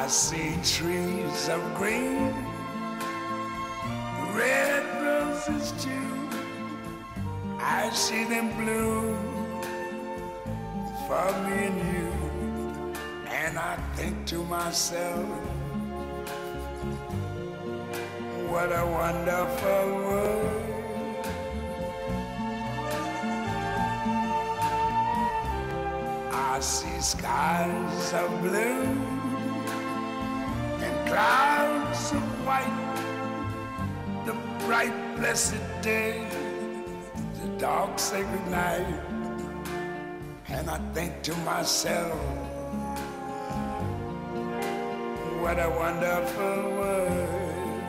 I see trees of green, red roses too. I see them bloom for me and you. And I think to myself, what a wonderful world. I see skies of blue and clouds of white, the bright blessed day, the dark sacred night. And I think to myself, what a wonderful world.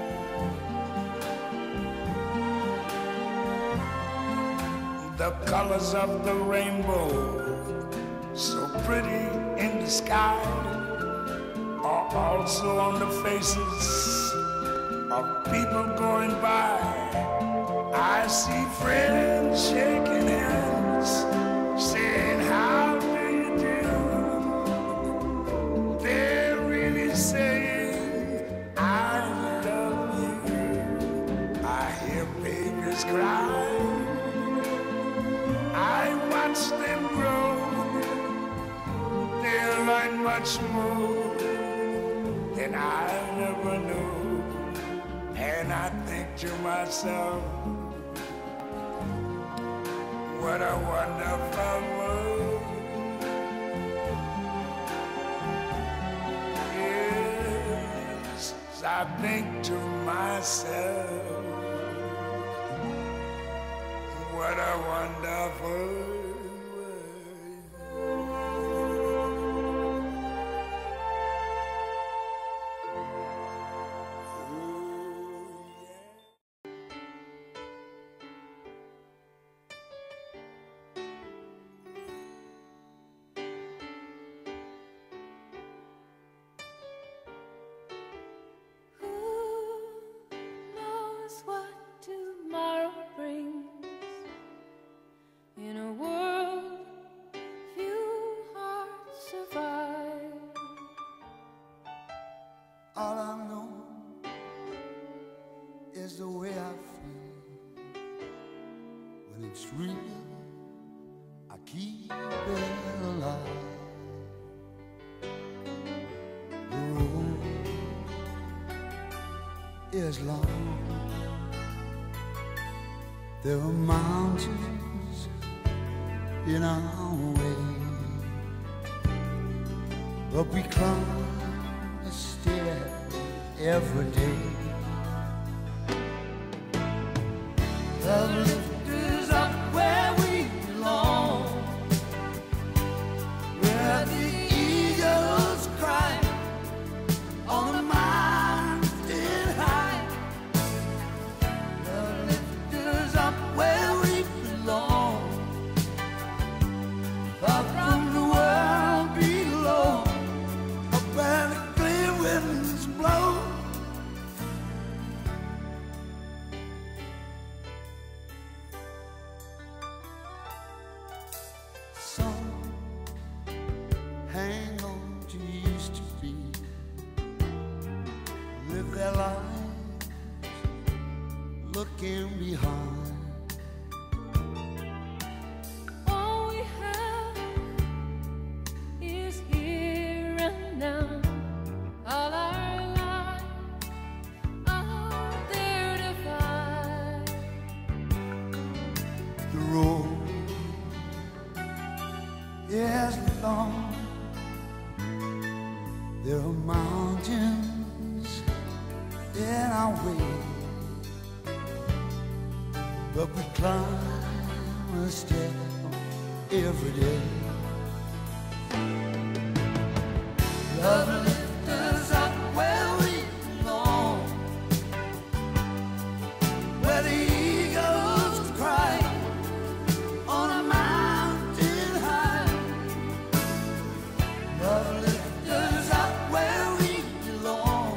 The colors of the rainbow, so pretty in the sky, are also on the faces of people going by. I see friends shaking hands, saying, how do you do? They're really saying, I love you. I hear babies cry, I watch them grow. They'll learn much more than I never knew. And I think to myself, what a wonderful world. Yes, I think to myself, what a wonderful world. All I know is the way I feel. When it's real, I keep it alive. The road is long. There are mountains in our way, but we climb a stair every day. Love lifts us up where we belong, where the eagles cry on the mountain high. Love lifts us up where we belong, far from the world below, up where the clear winds blow. Some hang on to used to be, live their lives looking behind. All we have is here and now. All our lives out there to find. The road is long. There are mountains in our way, but we climb a step every day. Love lifts us up where we belong, where the eagles cry on a mountain high. Love lifts us up where we belong,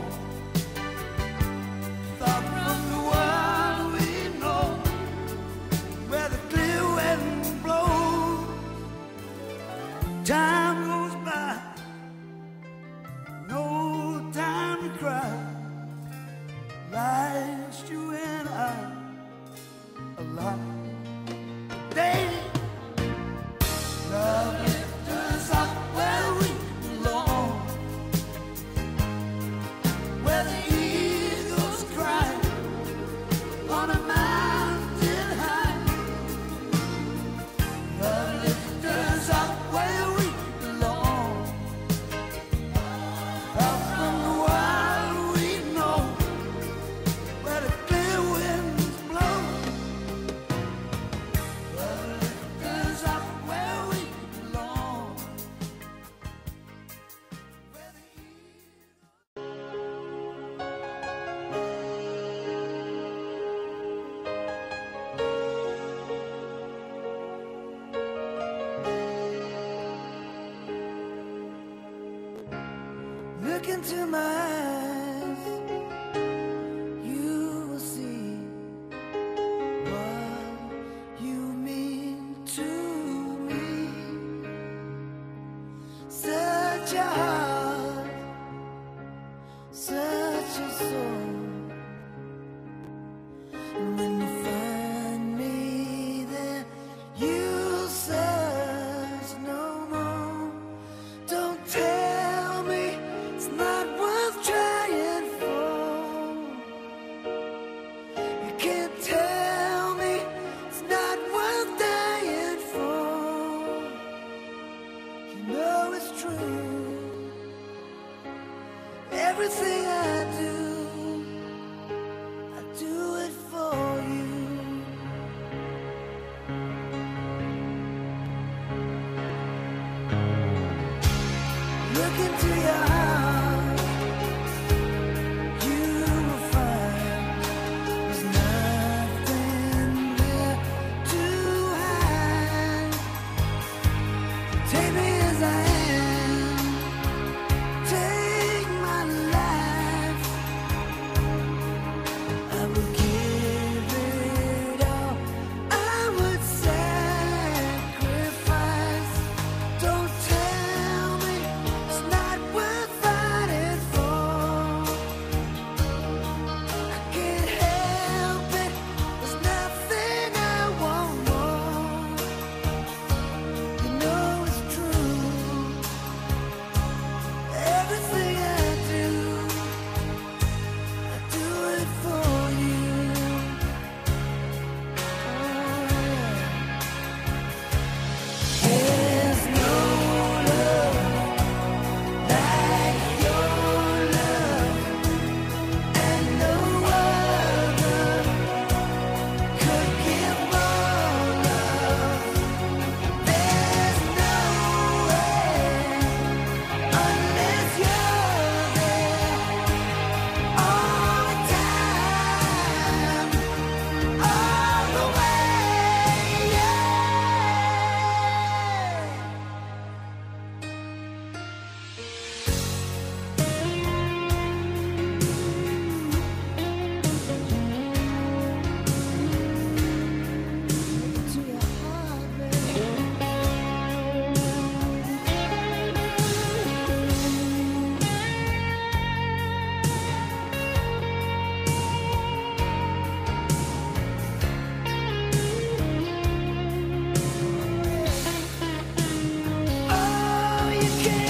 far from the world we know, where the clear winds blow. Time goes by, no Look into my eyes, you will see what you mean to me. Such a heart, such a soul. And when you find me there, you'll search no more. Don't tell me it's not worth trying for. You can't tell me it's not worth dying for. You know it's true. Everything I do it for you. Look into your heart, you will find there's nothing there to hide. Take me as I am, take my life. I will give it all, I would sacrifice. Don't tell me it's not worth fighting for. I can't help it, there's nothing I want more. You know it's true. Everything I do it for you. There's no love like your love, and no other could give more love. There's no way unless you're there all the time, all the way. To your heart, baby. Oh, you can't